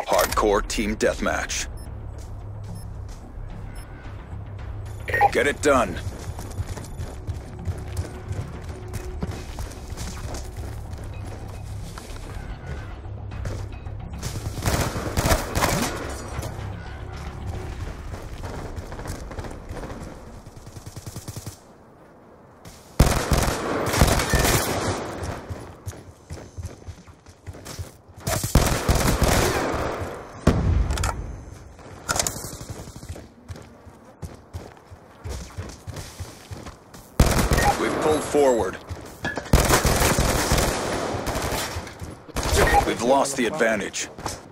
Hardcore team deathmatch. Get it done. Pulled forward. We've lost the advantage.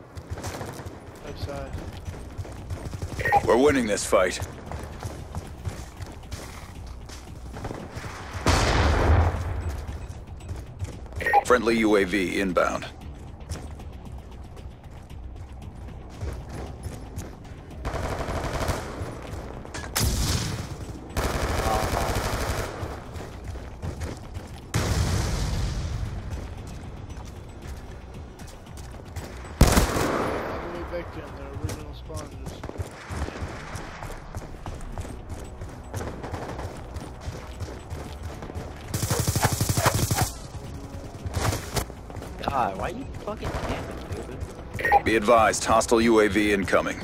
We're winning this fight. Friendly UAV inbound. The original spawners. God, why you fucking camping, dude? Be advised, hostile UAV incoming.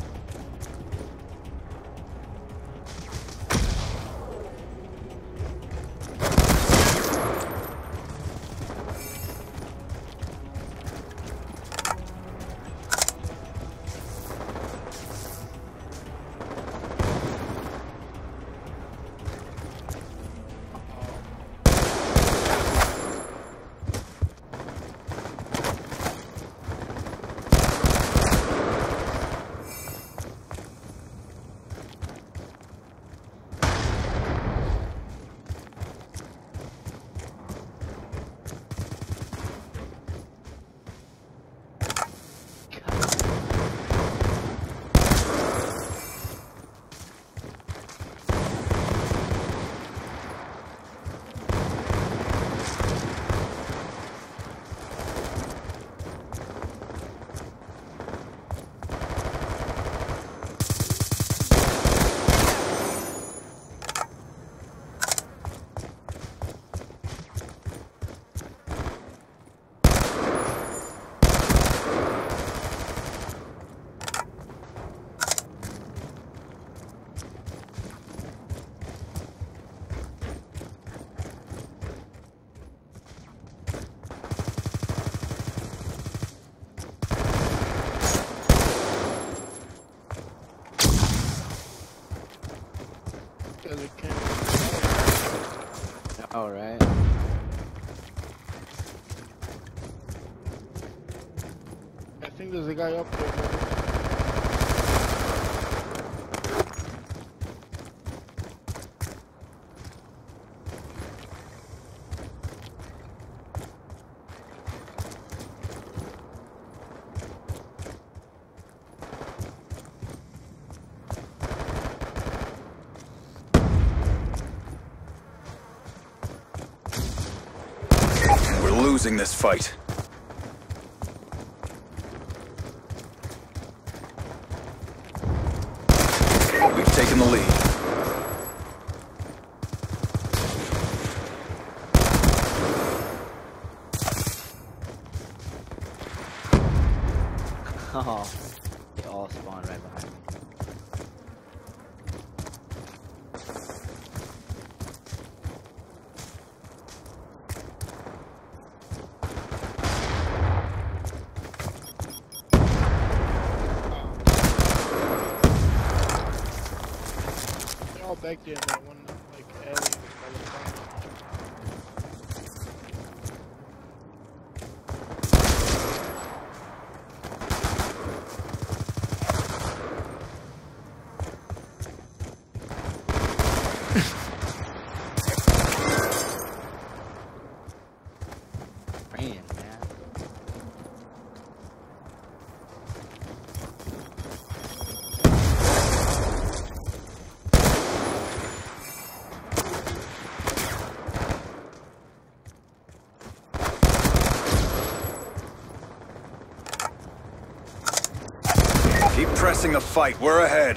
All right. I think there's a guy up there. Losing this fight. We've taken the lead. Oh, they all spawned right behind me. Back there in that one, like, alley by the farm. Man, man. Commencing the fight. We're ahead.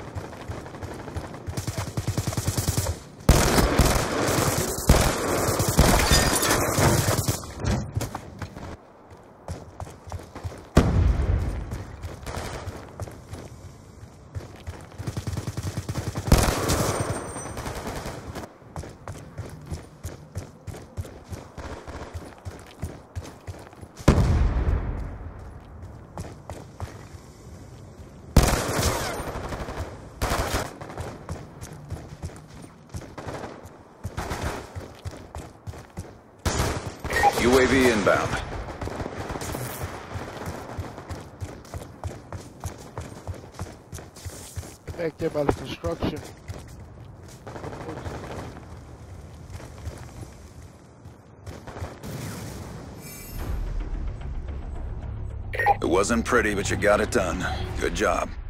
UAV inbound. Back there by the construction. It wasn't pretty, but you got it done. Good job.